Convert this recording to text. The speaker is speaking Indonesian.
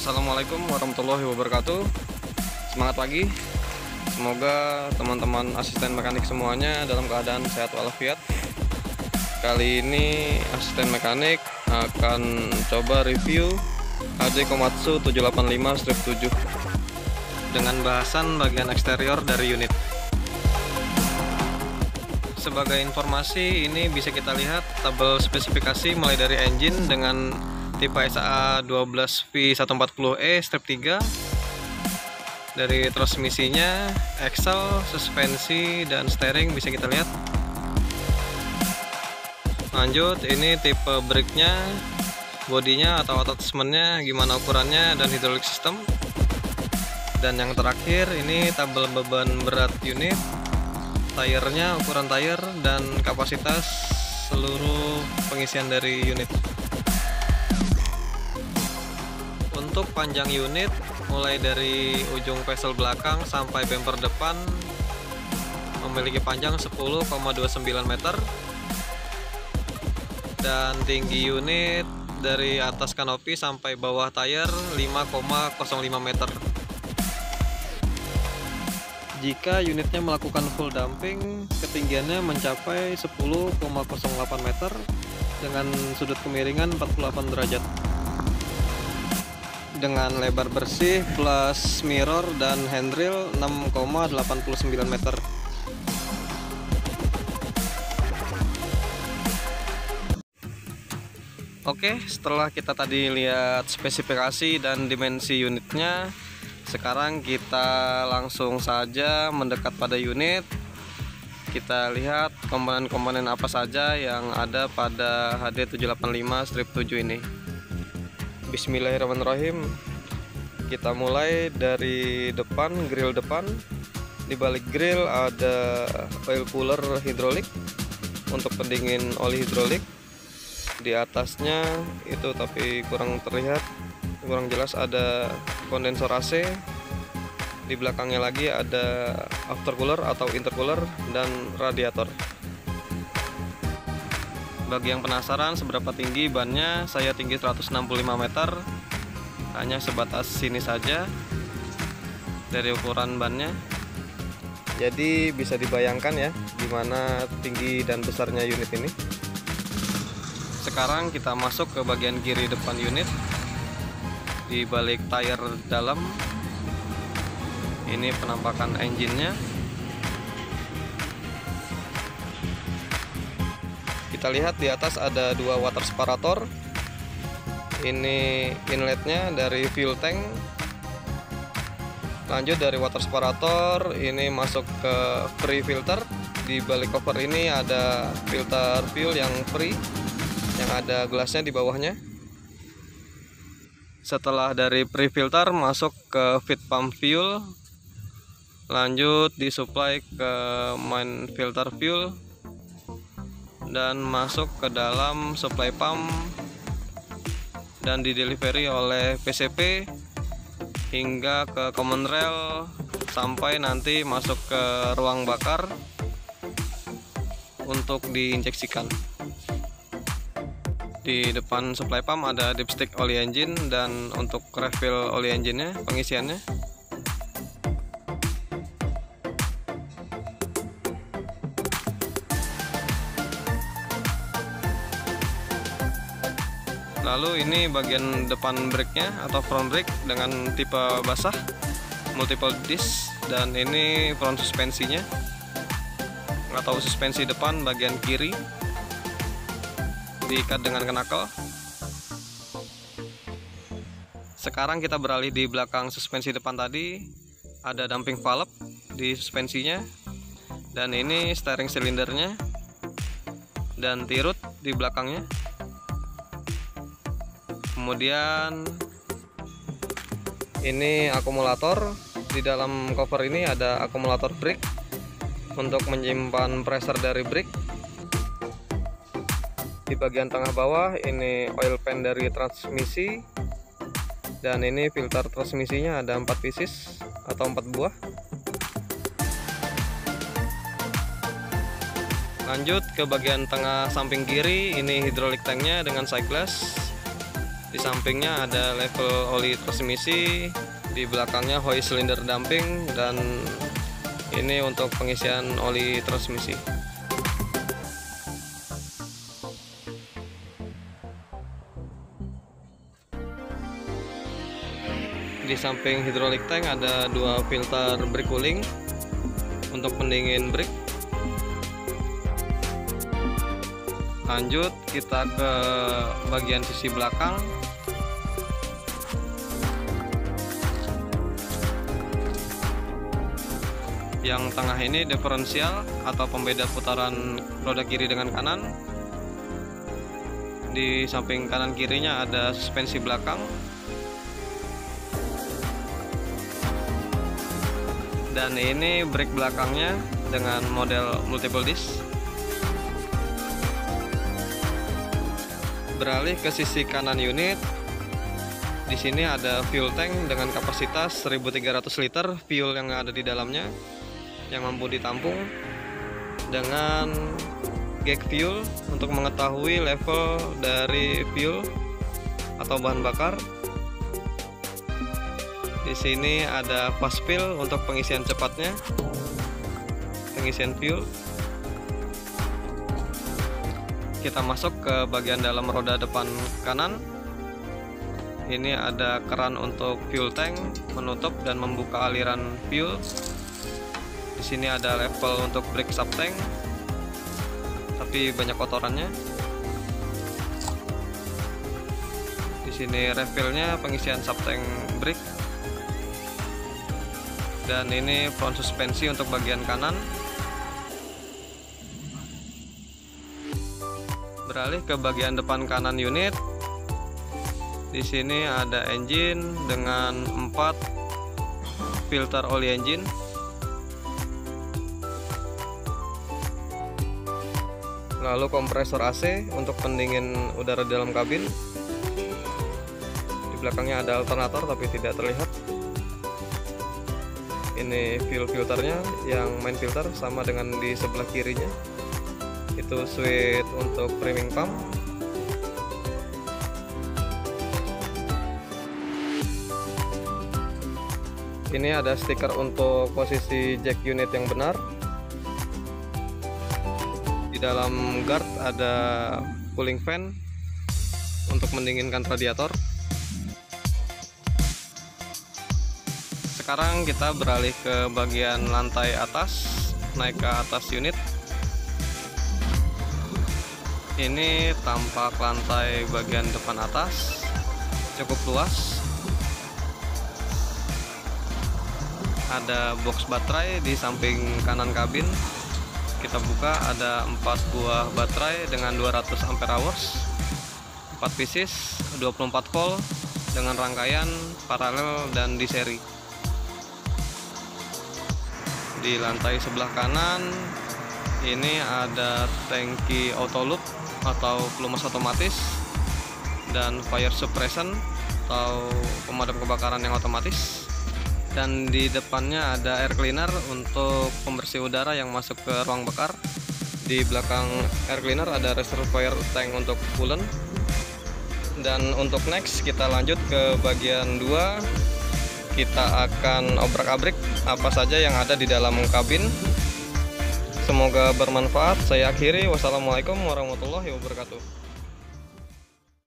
Assalamualaikum warahmatullahi wabarakatuh. Semangat pagi. Semoga teman-teman asisten mekanik semuanya dalam keadaan sehat walafiat. Kali ini asisten mekanik akan coba review HD Komatsu 785-7 dengan bahasan bagian eksterior dari unit. Sebagai informasi, ini bisa kita lihat tabel spesifikasi mulai dari engine dengan tipe SA12V140E strip 3. Dari transmisinya, axle, suspensi, dan steering bisa kita lihat. Lanjut, ini tipe brake-nya, bodinya atau attachment-nya, gimana ukurannya, dan hydraulic system. Dan yang terakhir, ini tabel beban berat unit, tayarnya, ukuran tayar, dan kapasitas seluruh pengisian dari unit. Untuk panjang unit, mulai dari ujung bezel belakang sampai bumper depan memiliki panjang 10,29 meter, dan tinggi unit dari atas kanopi sampai bawah tayar 5,05 meter. Jika unitnya melakukan full dumping, ketinggiannya mencapai 10,08 meter dengan sudut kemiringan 48 derajat. Dengan lebar bersih plus mirror dan handrail 6,89 meter. Oke, setelah kita tadi lihat spesifikasi dan dimensi unitnya, sekarang kita langsung saja mendekat pada unit. Kita lihat komponen-komponen apa saja yang ada pada HD 785-7 ini. Bismillahirrahmanirrahim. Kita mulai dari depan, grill depan. Di balik grill ada oil cooler hidrolik untuk pendingin oli hidrolik. Di atasnya itu tapi kurang terlihat, kurang jelas, ada kondensor AC. Di belakangnya lagi ada aftercooler atau intercooler dan radiator. Bagi yang penasaran seberapa tinggi bannya, saya tinggi 165 meter. Hanya sebatas sini saja dari ukuran bannya. Jadi bisa dibayangkan ya gimana tinggi dan besarnya unit ini. Sekarang kita masuk ke bagian kiri depan unit. Di balik tayar dalam, ini penampakan engine-nya. Kita lihat di atas ada dua water separator. Ini inletnya dari fuel tank. Lanjut dari water separator, ini masuk ke free filter. Di balik cover ini ada filter fuel yang free, yang ada gelasnya di bawahnya. Setelah dari free filter masuk ke feed pump fuel. Lanjut disuplai ke main filter fuel dan masuk ke dalam supply pump dan didelivery oleh PCP hingga ke common rail sampai nanti masuk ke ruang bakar untuk diinjeksikan. Di depan supply pump ada dipstick oli engine dan untuk refill oli engine-nya, pengisiannya. Lalu ini bagian depan brake-nya atau front brake dengan tipe basah, multiple disc, dan ini front suspensinya atau suspensi depan bagian kiri diikat dengan knuckle. Sekarang kita beralih di belakang suspensi depan tadi, ada damping valve di suspensinya, dan ini steering silindernya dan tirut di belakangnya. Kemudian ini akumulator. Di dalam cover ini ada akumulator brake untuk menyimpan pressure dari brake. Di bagian tengah bawah ini oil pan dari transmisi, dan ini filter transmisinya ada 4 pieces atau 4 buah. Lanjut ke bagian tengah samping kiri, ini hydraulic tanknya dengan side glass. Di sampingnya ada level oli transmisi, di belakangnya hoist cylinder damping, dan ini untuk pengisian oli transmisi. Di samping hydraulic tank ada 2 filter brake cooling untuk pendingin brake. Lanjut kita ke bagian sisi belakang. Yang tengah ini diferensial atau pembeda putaran roda kiri dengan kanan. Di samping kanan kirinya ada suspensi belakang. Dan ini brake belakangnya dengan model multiple disc. Beralih ke sisi kanan unit. Di sini ada fuel tank dengan kapasitas 1.300 liter fuel yang ada di dalamnya, yang mampu ditampung dengan gauge fuel untuk mengetahui level dari fuel atau bahan bakar. Di sini ada fast fill untuk pengisian cepatnya, pengisian fuel. Kita masuk ke bagian dalam roda depan kanan. Ini ada keran untuk fuel tank, menutup dan membuka aliran fuel. Di sini ada level untuk brake sub tank, tapi banyak kotorannya. Di sini refillnya pengisian sub tank brake. Dan ini front suspensi untuk bagian kanan. Beralih ke bagian depan kanan unit. Di sini ada engine dengan 4 filter oli engine. Lalu kompresor AC untuk pendingin udara di dalam kabin. Di belakangnya ada alternator tapi tidak terlihat. Ini fuel filternya yang main filter, sama dengan di sebelah kirinya. Itu switch untuk priming pump. Ini ada stiker untuk posisi jack unit yang benar. Di dalam guard ada cooling fan untuk mendinginkan radiator. Sekarang kita beralih ke bagian lantai atas, naik ke atas unit. Ini tampak lantai bagian depan atas, cukup luas. Ada box baterai di samping kanan kabin. Kita buka, ada 4 buah baterai dengan 200 ampere hours, 4 pieces, 24 volt dengan rangkaian paralel dan di seri. Di lantai sebelah kanan ini ada tangki auto loop atau pelumas otomatis dan fire suppression atau pemadam kebakaran yang otomatis. Dan di depannya ada air cleaner untuk pembersih udara yang masuk ke ruang bakar. Di belakang air cleaner ada reservoir tank untuk coolant. Dan untuk next kita lanjut ke bagian 2. Kita akan obrak-abrik apa saja yang ada di dalam kabin. Semoga bermanfaat. Saya akhiri. Wassalamualaikum warahmatullahi wabarakatuh.